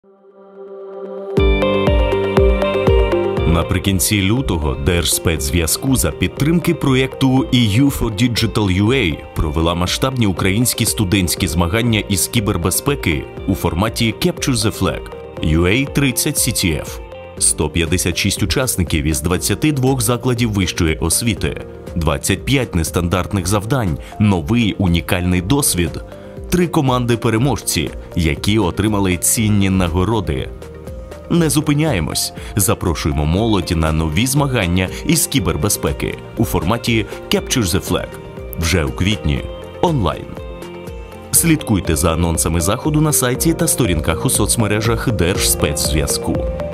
Наприкінці лютого Держспецзв'язку за підтримки проєкту EU for Digital UA провела масштабні українські студентські змагання із кібербезпеки у форматі Capture the Flag UA30 CTF. 156 учасників із 22 закладів вищої освіти, 25 нестандартних завдань, новий унікальний досвід, 3 команди-переможці, які отримали цінні нагороди. Не зупиняємось. Запрошуємо молодь на нові змагання із кібербезпеки у форматі Capture the Flag. Вже у квітні. Онлайн. Слідкуйте за анонсами заходу на сайті та сторінках у соцмережах Держспецзв'язку.